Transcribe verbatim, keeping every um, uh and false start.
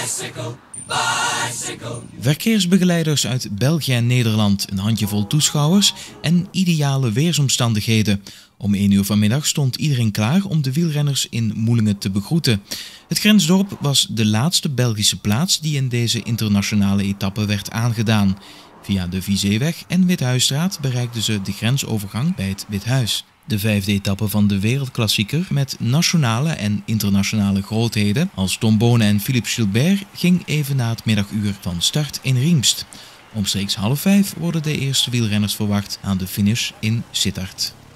Verkeersbegeleiders uit België en Nederland, een handjevol toeschouwers en ideale weersomstandigheden. Om één uur vanmiddag stond iedereen klaar om de wielrenners in Moelingen te begroeten. Het grensdorp was de laatste Belgische plaats die in deze internationale etappe werd aangedaan. Via de Vizeeweg en Withuisstraat bereikten ze de grensovergang bij het Withuis. De vijfde etappe van de wereldklassieker met nationale en internationale grootheden als Tom Bonen en Philippe Gilbert ging even na het middaguur van start in Riemst. Omstreeks half vijf worden de eerste wielrenners verwacht aan de finish in Sittard.